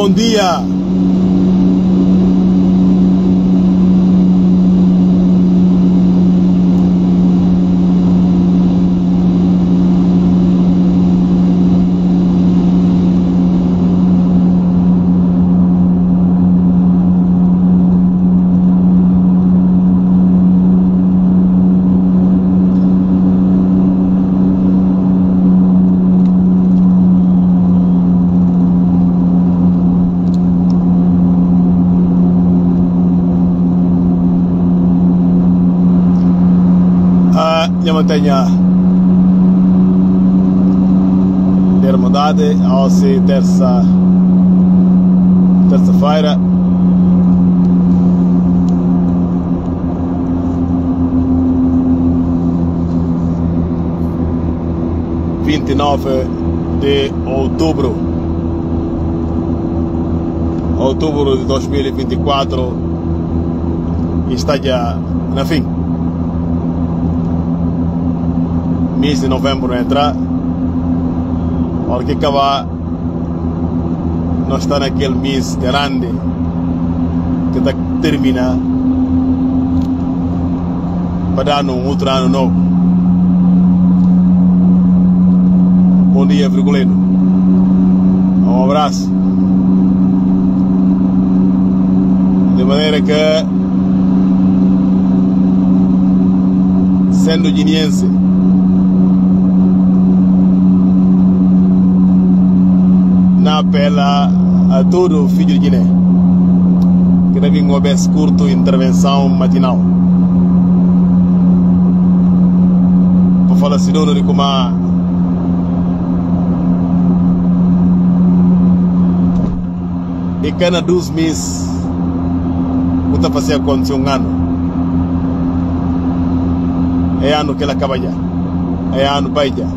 bom dia. Mantenha a Irmandade hoje terça-feira, de outubro de 2024, está já na fim. Mês de novembro entra, hora que acabar, nós estamos naquele mês grande que está terminar para dar um outro ano novo. Bom dia, Virgulino. Um abraço. De maneira que, sendo guineense, apela a todo filho de Guiné que deve um obés curto intervenção matinal para falar assim de como e cada 2 meses o que está fazendo acontecer um ano é ano que ela acaba já, é ano vai já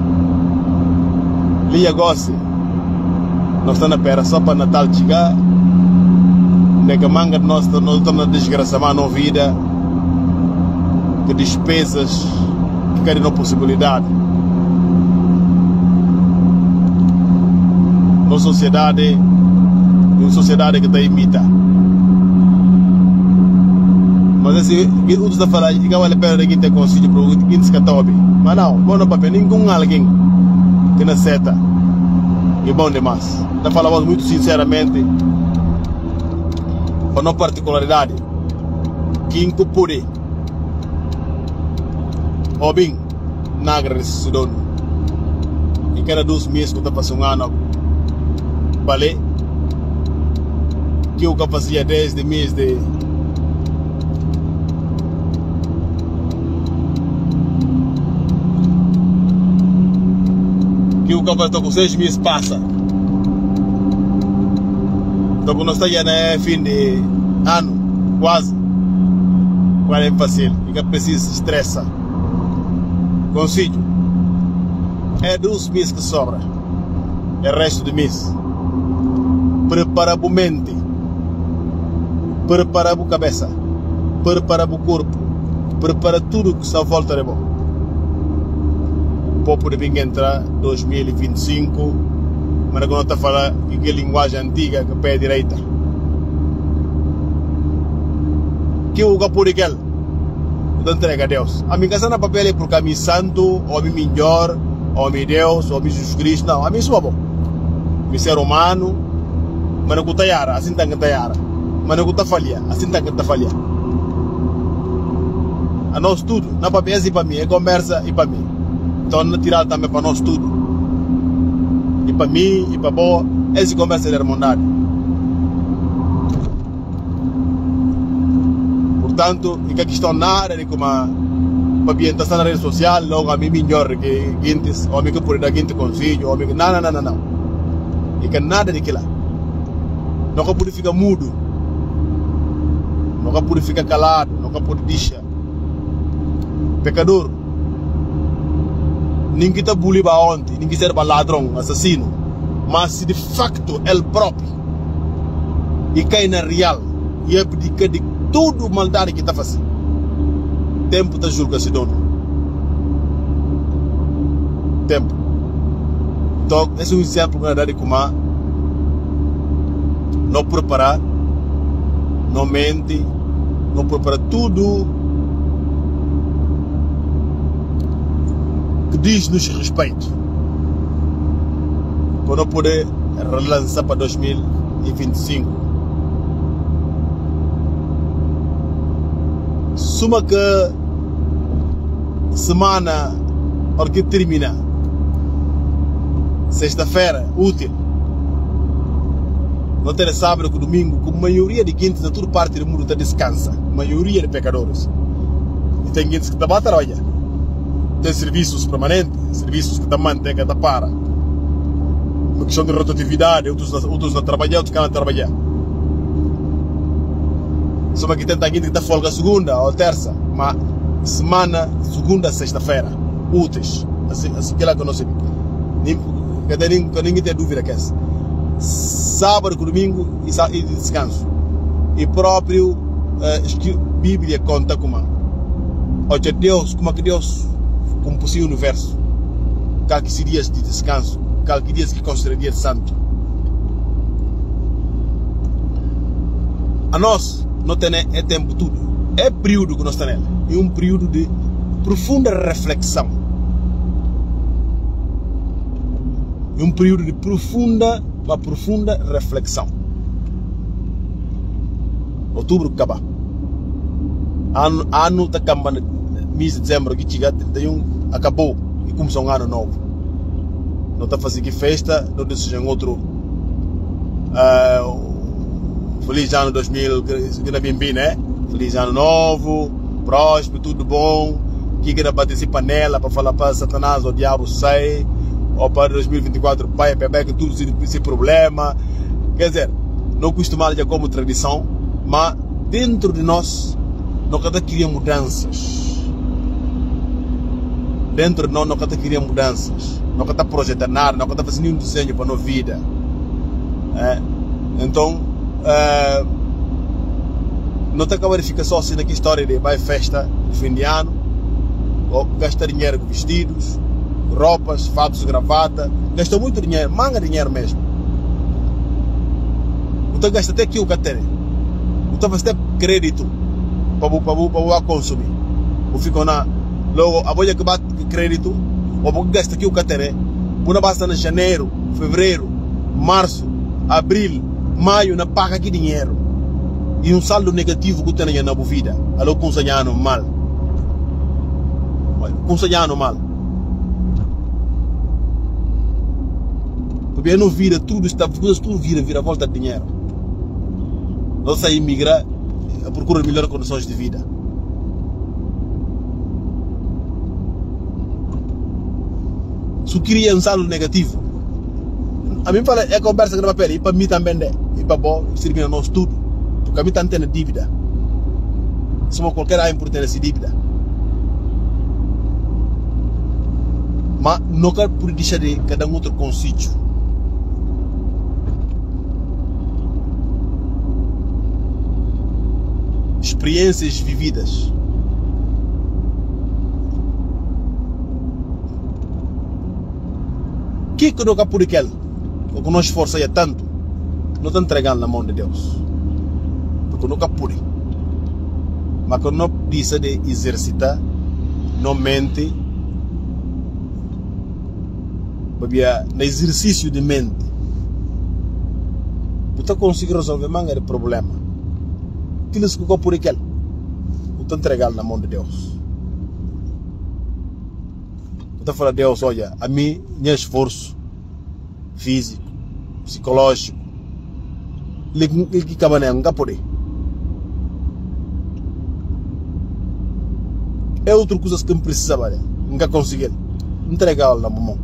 Lia goste. Nós estamos na pera só para Natal chegar. Nega manga de nós estamos na desgraça, mas não vida. Que despesas que querem não possibilidade. Uma sociedade que está imita. Mas assim, o que está falando, que vale a pena que te consiga para o que se catobe. Mas não, bom no papel, nenhum alguém que não seta. E bom demais. Está falando muito sinceramente, para não particularidade, que incorpore ou bem, na agradecimento e cada 2 meses que está passando um ano, vale, que eu fazia desde o mês de que o campeonato com 6 meses passa. Então nós estamos já no fim de ano, quase. Qual é fácil, fica preciso estressa. Consigo. É 2 meses que sobra. É o resto do mês. Prepara a mente. Prepara a cabeça. Prepara o corpo. Prepara tudo que está à volta de bom. Pouco de vir entrar 2025, mas quando está falando que linguagem antiga que pé direita. Que o capô de aquele, o entrega a Deus. A minha casa na papel é porque a mim santo, ou a mim melhor, ou a mim Deus, ou a mim Jesus Cristo, não, a mim sou bom. Me ser humano, mas não está yara, assim está que está yara. Mas não está falha, assim está que está falha. A nós tudo, na papel é para mim, é conversa e para mim. Então, não tirar também para nós tudo. E para mim, e para boa, essa conversa de irmandade. Portanto, e que a questão nada de como a ambientação na rede social, logo a mim melhor que Guintes, ou a mim que por dar Guintes consigo, ou a mim que não. E que nada de aquilo. Nunca pode ficar mudo. Nunca pode ficar calado, nunca pode deixar. Pecador. Ninguém está buliba ontem, ninguém serve ladrão, assassino. Mas se de facto ele próprio e cai na real e abdica de tudo maldade que está fazendo, tempo está julga-se dono. Tempo. Então, esse é um exemplo que eu dar de como não preparar, não mente, não prepara tudo que diz-nos respeito para não poder relançar para 2025. Suma que semana hora que termina, sexta-feira, útil, não ter sábado com domingo, com a maioria de quintos de toda parte do mundo está descansa, a maioria de pecadores. E tem quintos que está a trabalhar, tem serviços permanentes, serviços que também tem que estar para. Uma questão de rotatividade, outros não trabalhar, outros não trabalhar. Só que tem quintos que está folga segunda ou terça, mas semana, segunda, sexta-feira, úteis, assim que ela conhece. Ninguém tem dúvida que é sábado, domingo e descanso. E próprio a Bíblia conta como olha Deus, como que Deus compôs o universo, que dias de descanso, que dias que considera dia santo. A nós não tem tempo tudo, é período que nós temos, é um período de profunda reflexão, é um período de profunda reflexão. Outubro acaba, ano está acabando, mês de dezembro que chega 31 acabou e começou um ano novo. Não está fazendo festa, não deseja outro feliz ano 2020, né? Feliz ano novo, próspero, tudo bom. Que queira bater essa panela para falar para Satanás ou diabo sai, ou para 2024 pai, bebê, que tudo esse problema. Quer dizer, não costumamos já como tradição, mas dentro de nós cada queria mudanças. Dentro de nós cada queria mudanças. Não cada projetar nada, não cada fazer nenhum desenho para a nossa vida. Então, não está a verificar só assim naquela história de vai festa de fim de ano, ou gastar dinheiro com vestidos, roupas, fatos, gravata, gastou muito dinheiro, manga dinheiro mesmo. Então gasta até aqui o que tem. Então faz até crédito para consumir. Ou fica na logo a bolha que bate crédito, ou gasta aqui o que tem. Quando basta em janeiro, fevereiro, março, abril, maio, não paga aqui dinheiro. E um saldo negativo que tem na vida. Alô, conselhando mal. Conselhando mal. Porque não vira tudo, tudo vira volta de dinheiro. Nós saímos imigrar a procura de melhores condições de vida. Se queria um saldo negativo, a mim fala, é conversa que não vai perder, e para mim também é, e para bom, servir a nós tudo, porque a mim está tendo dívida. Somos qualquer área por ter essa dívida. Mas nunca por deixar de cada outro consídio. Experiências vividas. O que nunca por aquele? O que nós esforçamos tanto, não está entregando na mão de Deus. Porque nunca pude. Mas quando não precisa de exercitar, não mente, no exercício de mente, você consegue resolver manga de problema. Aquilo que ficou por aquele, não está entregando na mão de Deus. Você fala a Deus, olha, a mim, meu esforço físico, psicológico, ele que acaba nunca poder. É outra coisa que não precisa, nunca conseguir entregar na mão.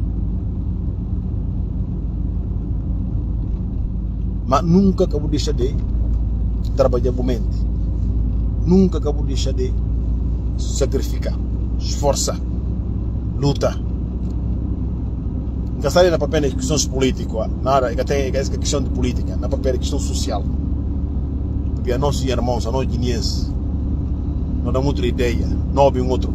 Mas nunca acabou de deixar de trabalhar por mente. Nunca acabou de deixar de sacrificar, esforçar, lutar. Nunca sai na papel de questões políticas, nada, que tem essa questão de política, na papel de questão social. Porque a nossos irmãos, a nós guineenses, não dá outra ideia, não houve um outro.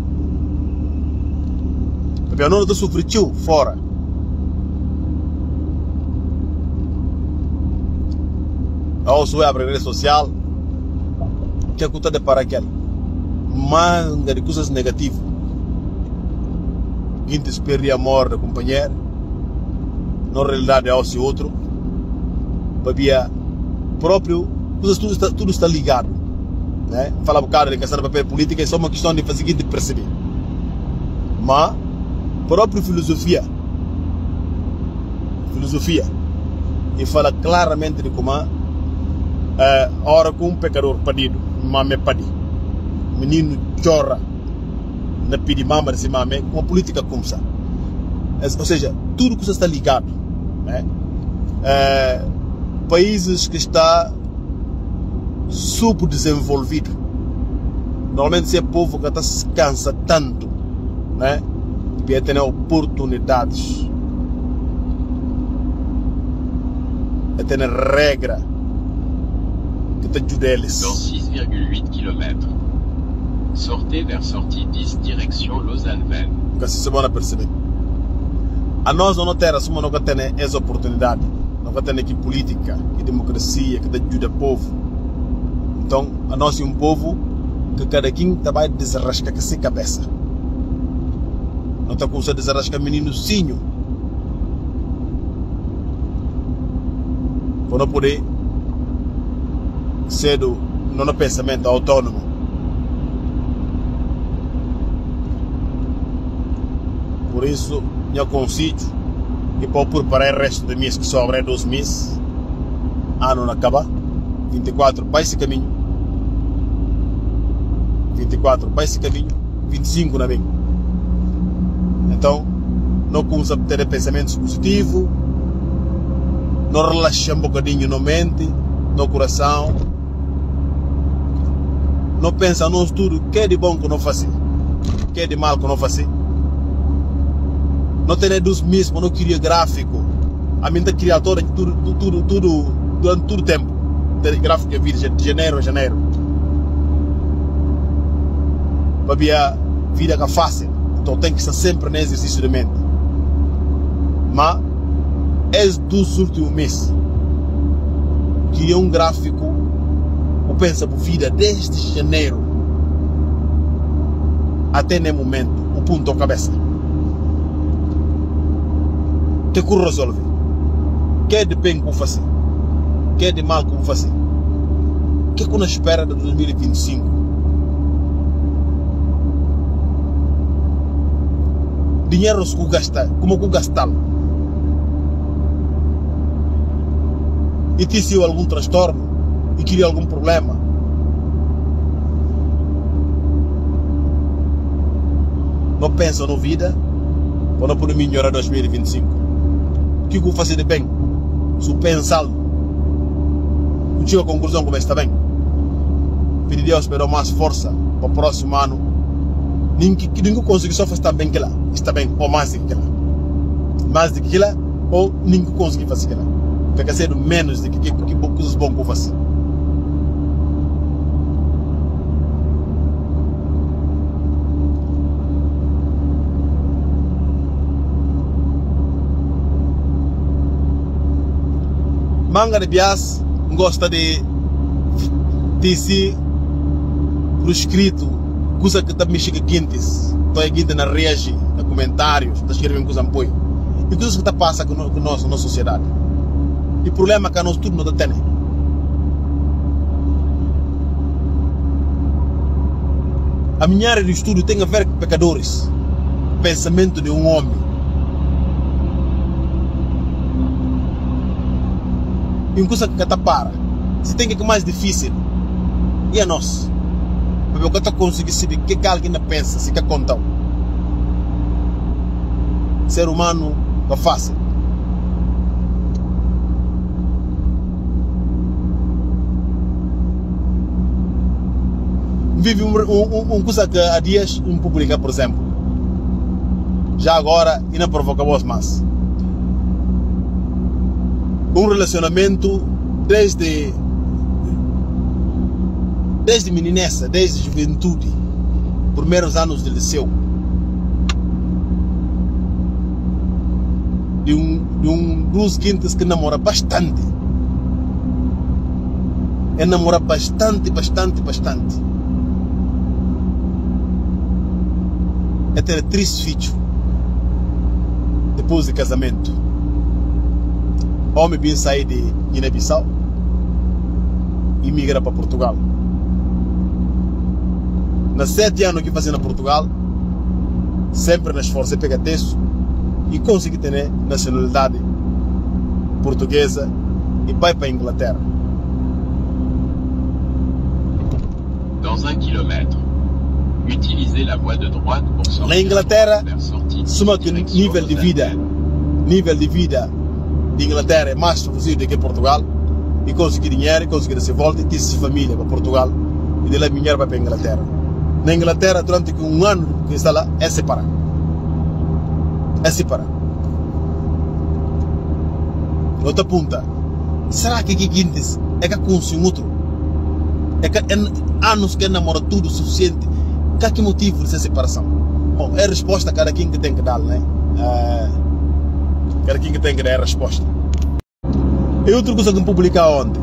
Porque não está sofrendo fora. ao sua abrir rede social, que é que está de para aquela manga de coisas negativas. Quem te espera a morte do companheiro, na realidade é o seu outro, babia próprio, tudo está ligado. Né? Fala um bocado de questão de papel política, é só uma questão de fazer de perceber. Mas, própria filosofia, e fala claramente de como a hora que um pecador pedido, mame pedi, menino chora, na pedi mama desse mame, com a política começa. Ou seja, tudo que está ligado. Né? Países que está subdesenvolvido, normalmente se é povo que se cansa tanto, né? Devia ter oportunidades, é ter regra que te ajude eles. Dans 6,8 km. Sortez vers sortie 10 direction Lausanne-Vennes. Porque se você perceber, a nós não temos nunca tem essa oportunidade, nunca tem aqui política, que democracia, que te ajuda o povo. Então, a nós é um povo que cada quem vai desarrascar com a cabeça. Não está com o desarrascar meninozinho. Para não poder ser no pensamento autônomo. Por isso, eu consigo que para preparar o resto do mês que sobra é 2 meses. Ano não acaba. 24 para esse caminho. 24 para esse caminho. 25 na bem. Então, não começa a ter pensamentos positivos. Não relaxa um bocadinho na mente, no coração. Não pensa no tudo que é de bom que não faço, que é de mal que não faço. Não tem dos mesmos, não queria gráfico. A minha criadora tudo durante todo o tempo. Tem gráfico que vira de janeiro a janeiro. Para a vida que é fácil. Então tem que estar sempre no exercício de mente. Mas, é dos últimos meses. Queria um gráfico. Eu penso por vida desde janeiro até no momento. O ponto da cabeça. Que eu resolve? Que é de bem que eu faço? Que é de mal que eu faço? Que eu não espero de 2025? Dinheiro que eu gastar, como eu gastá-lo? E se eu algum transtorno? E queria algum problema? Não pensa na vida para não poder melhorar 2025. O que eu vou fazer de bem? Se eu pensar, eu chego à conclusão como está bem. Pedir a Deus para mais força para o próximo ano. Ninguém consegue só fazer bem que lá. Está bem, ou mais do que lá. Mais do que lá, ou ninguém consegue fazer que lá. Fica sendo menos do que coisas bons que eu faço. Manga de Bias gosta de se por escrito, coisa que está mexendo quentes, estou aqui na reagir, nos comentários, está escrevendo coisa apoio. E coisas que está passando com nós, na nossa sociedade. E o problema é que nós tudo não está tendo. A minha área de estudo tem a ver com pecadores. Pensamento de um homem. E uma coisa que está para. Se tem que é mais difícil. E a nós? Porque eu estou conseguindo saber o que alguém pensa, se quer contar. Ser humano é fácil. Vive coisa que há dias publica, por exemplo. Já agora, e não provoca voz mais. Um relacionamento desde meninessa, desde juventude, primeiros anos de liceu, de um Bruce Quintes que namora bastante, é namorar bastante. É ter 3 filhos depois de casamento. Homem bem sair de Guiné-Bissau e migra para Portugal. Nas 7 anos que fazia na Portugal, sempre na esforço pegar texto e conseguir ter nacionalidade portuguesa e vai para a Inglaterra. Dans 1 kilomètre, utilisez la voie de droite pour sortir. Na Inglaterra, vers sortie suma que nível de vida de Inglaterra é mais reduzido do que Portugal, e conseguir dinheiro, e conseguir se volta e ter família para Portugal e de lá dinheiro para a Inglaterra. Na Inglaterra, durante 1 ano que está lá, é separar. Outra ponta. Será que Guintes é que consegue outro? É que anos que namora tudo o suficiente? Que motivo dessa separação? Bom, é a resposta cada quem que tem que dar, né? Cada quem que tem que dar a resposta. E outra coisa que eu publiquei ontem.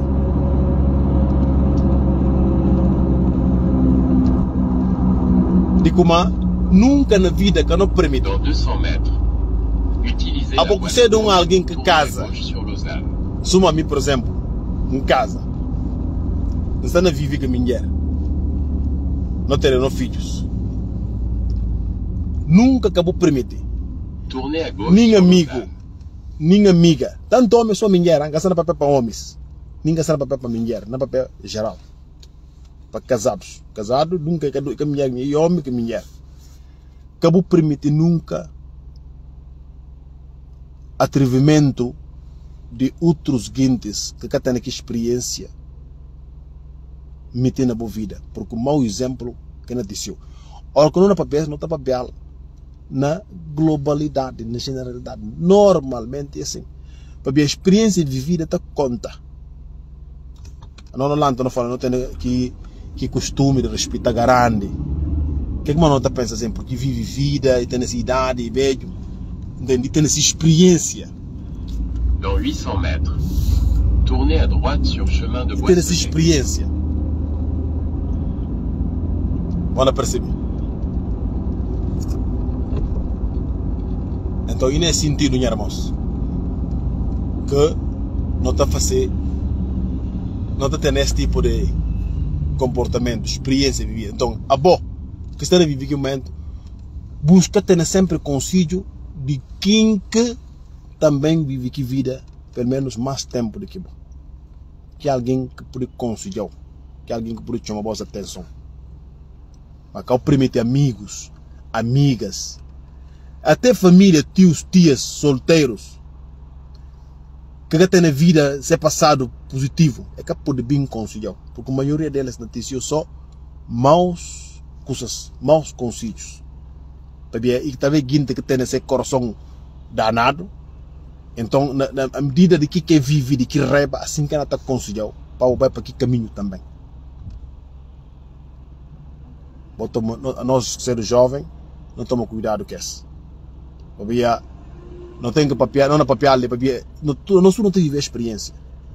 De como nunca na vida que eu não permito. Dans 200 mètres, utilisez A la pouco voie de cedo gauche alguém que pour casa. tourner à gauche sur Lausanne. Suma a mim, por exemplo, em casa. Não está na viver com a minha mulher. Não terão filhos. Nunca acabou permitir. Tournez à gauche Nem sur amigo, Lausanne. nem amiga. Tanto homem só mulher, hein? Gastando papel para homens. Nem gastando papel para mulher, não papel geral. Para casados. Casado, nunca que mulher, e homem que mulher. Acabou permitir nunca atrevimento de outros guintes que têm aqui experiência meter na boa vida. Porque o mau exemplo que não disse. Ora, quando não está papel na globalidade, na generalidade. Normalmente é assim. Porque a experiência de vida está conta. Não fala, não tem que costume de respeitar grande. O que não está pensando assim? Porque vive vida e tem essa idade e vejo, e tem essa experiência. Dans 800 mètres, tournez à droite sur chemin de E tem essa Boissonnet. experiência. Vamos perceber. Então, e nesse sentido, minha irmãos, que não está a fazer, não está tendo esse tipo de comportamento, experiência de vida. Então, a boa que está a viver aqui momento, busca ter sempre consigo de quem que também vive aqui vida, pelo menos mais tempo do que bom. Que alguém que pode conseguir, que alguém que pode chamar a vossa atenção. Mas que permite amigos, amigas, até família, tios, tias, solteiros, que tem na vida ser passado positivo, é que pode bem conseguir. Porque a maioria delas noticiou só maus coisas, maus conselhos. E também gente que tem esse coração danado. Então, na medida de que vive, de que reba, assim que ela está conseguindo, vai para que caminho também. Nós, seres jovens, não tomamos cuidado com isso. Não tem que papiar, não é papiar, nós não temos experiência.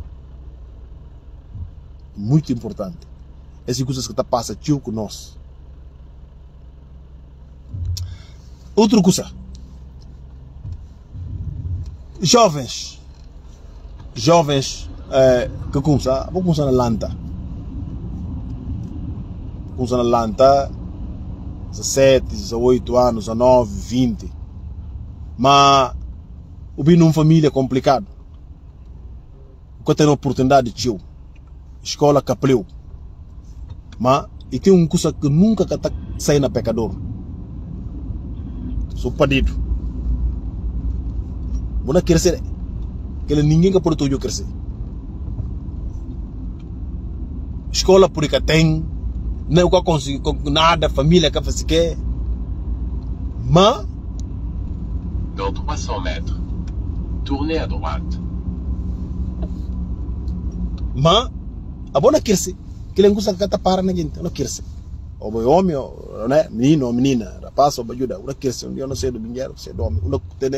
Muito importante. Essas coisas que está passando tio com nós. Outra coisa. Jovens que começam, vou começar na lanta. Começar na lanta, 17, 18 anos, 19, 20. Mas eu vi numa família complicada. Eu tenho a oportunidade de tio. Escola capleu. Mas e tem uma coisa que nunca sai na pecador. Sou padido. Vou não crescer. Que ninguém que pode eu crescer. Escola por que tem. Não consigo nada, família que faz que. Mas Dans 300 mètres, tournez à droite. Mas a boa não crescer. Que ele não consegue para na gente, não cresce. Ou homem, ou né, menino ou menina, rapaz ou ajuda, não cresce. Eu não sei do dinheiro, sei do homem, não tem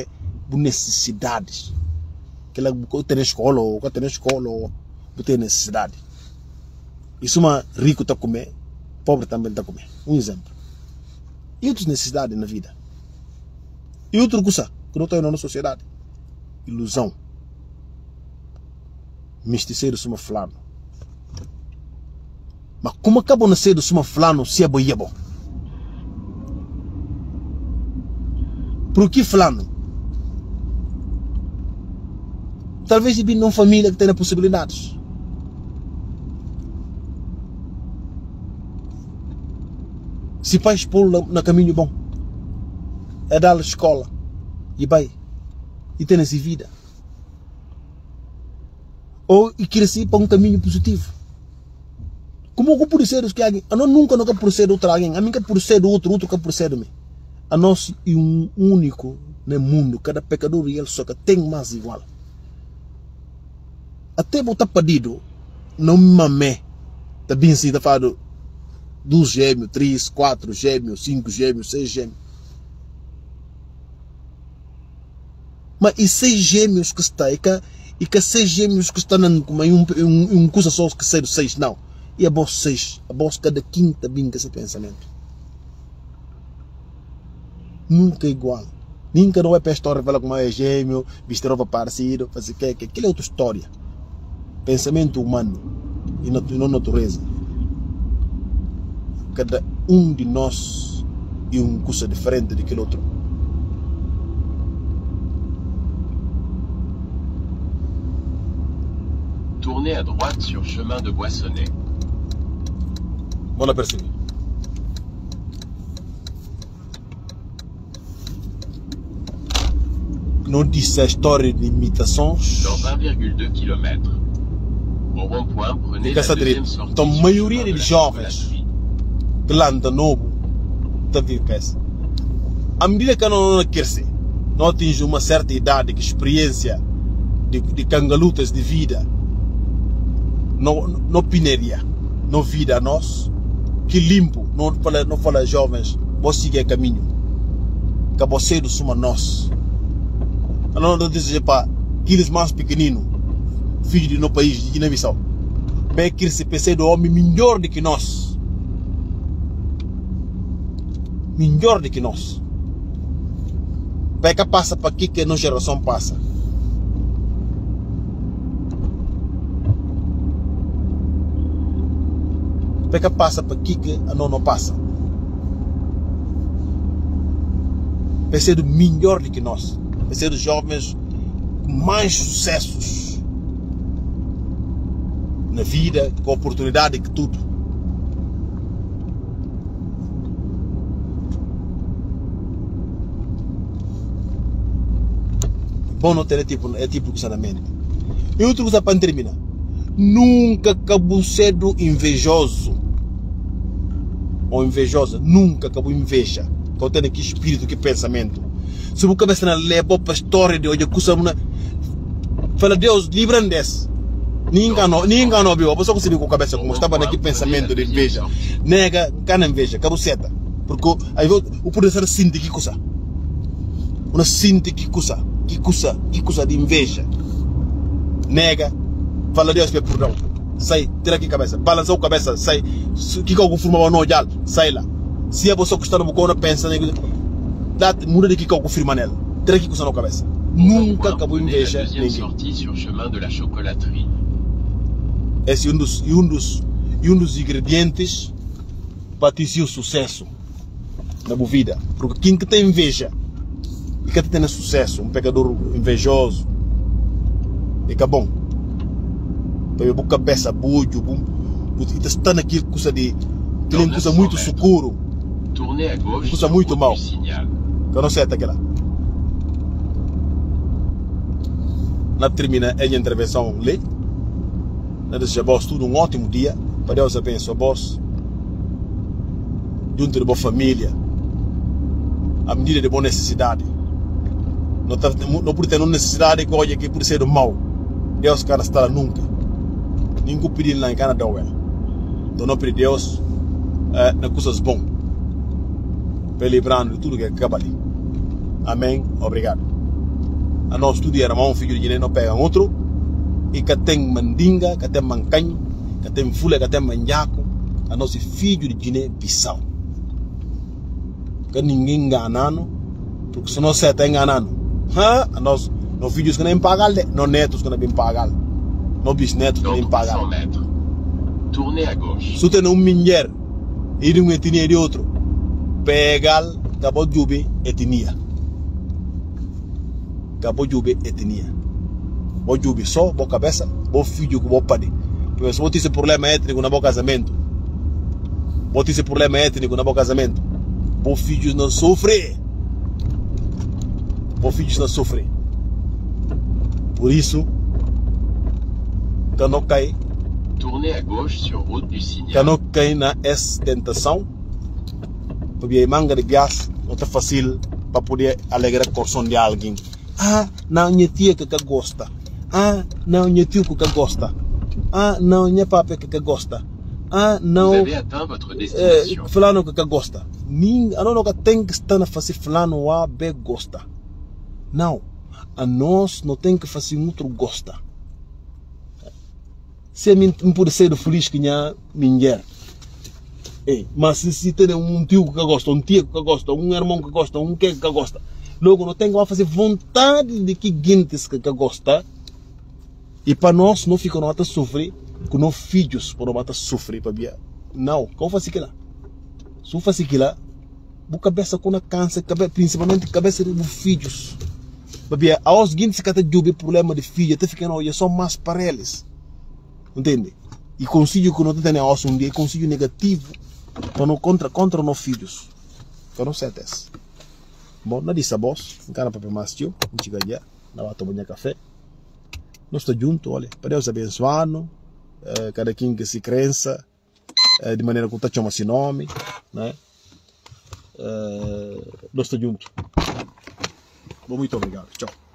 necessidades. Que ela tem escola ou tem necessidade. E se uma rico está a comer, pobre também está a comer. Um exemplo. E outras necessidades na vida. E outra coisa que não tem na nossa sociedade. Ilusão. Misticeiro suma fulano. Mas como acabam de nascer do suma fulano se é bom e é bom? Por que fulano? Talvez ele numa família que tenha possibilidades. Se pai expor no caminho bom, é dar-lhe escola e vai e ter essa vida, ou e crescer para um caminho positivo. Como eu por ser os que alguém, eu nunca por ser outro alguém, a mim que por ser do outro que por ser de mim. A nós é um único no mundo, cada pecador e ele só que tem mais igual. Até botar pedido, não me mamé, tá bem assim, tá falando 2 gêmeos, 3, 4 gêmeos, 5 gêmeos, 6 gêmeos. Mas e 6 gêmeos que está, e que 6 gêmeos que estão como um coisa só que sai do 6, não. E a voz 6, a voz cada quinta bem com esse pensamento. Nunca é igual. Nunca não é para a história, fala como é gêmeo, vestir roupa parecido, fazer que aquilo é outra história. Pensamento humano e não natureza. Cada um de nós é uma coisa diferente daquele outro. Tournez à droite sur chemin de Boissonnet. Vamos perceber. Não disse a história de imitações. Dans 1,2 km. Au rond-point, prenez la deuxième sortie então, a sur maioria chemin de de la jovens chocolaterie. que lá anda novo, está a vir peça. À medida que não cresce, não atinge uma certa idade, que experiência de cangalutas de vida, não pineria, não vida a nós, que limpo, não fala jovens, você siga caminho, que você do suma nós. Não deseja para aqueles mais pequeninos, filhos de no país de Guiné-Bissau, bem que se pense do homem melhor do que nós. Melhor do que nós. Pega passa para aqui que a nossa geração passa. Pega passa para aqui que a não passa. Pense do melhor do que nós. Pense dos jovens com mais sucessos na vida, com oportunidade que tudo. Bom não ter tipo de sanamento. E outra coisa para terminar. Nunca acabou sendo invejoso. Ou invejosa. Nunca acabou inveja. Quando tem que espírito, que pensamento. Se você cabeça leva para a história de hoje, fala Deus, livra-me desse. Ninguém enganou, viu? A pessoa conseguiu com a cabeça como estava naquele pensamento de inveja. Nega, cana inveja, acabou seta. Porque aí o poder ser sinto que coisa. Uma sinto que coisa. Que coisa de inveja. Nega, fala Deus pede perdão. Sai, tira aqui a cabeça, balança a cabeça, sai. Que algo formava no olhar, sai lá. Se a pessoa que está no bocona pensa, muda de que algo firma nela. Tira aqui coisa na cabeça. Nunca acabou inveja ninguém. Sortie sur chemin de la chocolaterie. Esse é um dos ingredientes para ter o sucesso na vida. Porque quem que tem inveja e que tem sucesso, um pecador invejoso, fica bom. Para a cabeça, bujo, e está naquilo coisa de. Tem coisa muito seguro. Tournez à gauche Coisa sur muito route mal. du Signal. Que eu não sei até aquela. Na termina a intervenção ali. Eu desejo a vós tudo um ótimo dia. Para Deus abençoe a vós. Junto de boa família. À medida de boa necessidade. Não por ter uma necessidade que olha que por ser do mal. Deus cara está nunca. Ninguém pediu lá em Canadá. Então não pedir Deus nas coisas bom. Para livrando de tudo que acaba ali. Amém. Obrigado. A nós tudo era um filho de Guiné, não pega outro. E que tem mandinga, que tem mancanho, que tem folha, que tem manjaco, a nosso filho de Guiné-Bissau. Que ninguém enganando, porque se não você está enganando, a nós filhos que nem pagam, não netos que nem pagam, não bisnetos que nem Dans pagam. 300 mètres, tournez à gauche. Se tem mulher e de etnia de outro, pegar, acabou de jubi etnia. Acabou de jubi etnia. Vou jubi só, boa cabeça, bom filho que vou parir. Porque se você tem problema étnico no bom casamento, você tem problema étnico no bom casamento, bom filhos não sofrem. Bom filhos não sofrem. Por isso, que não cai. Tournez à gauche sur route du Signal. Que não cai na tentação, porque a manga de gás não está fácil para poder alegrar o coração de alguém. Ah, não, minha tia que gosta. Ah, não, minha tio que gosta. Ah, não, minha papai que gosta. Ah, não. Vous avez atteint votre destination. Fulano que gosta. A não tem que estar a fazer fulano a be gosta. Não. A nós não tem que fazer outro gosta. Se a mim pode ser feliz que minha mulher. Mas se tem um tio que gosta, um tio que gosta, um irmão que gosta, um que gosta, logo não tem que fazer vontade de que guintes que gosta. E para nós não fica não sofrer, com nossos filhos para não sofrer para via. Não, como faz aquilo? Se faz aquilo, a cabeça com a câncer, principalmente a cabeça dos filhos. Porque aos guintes que tem problema de filho, até ficando olha só mais para eles. Entende? E consigo que não tem um dia, consigo negativo contra os filhos. Que não sei desse. Bom, nada disso, boss. Encara para mais tio, não chega já, não vai tomar café. Nós estamos juntos, olha, para Deus abençoando, cada quem que se crença, de maneira que está chamando esse nome, né? Nós estamos juntos. Muito obrigado, tchau.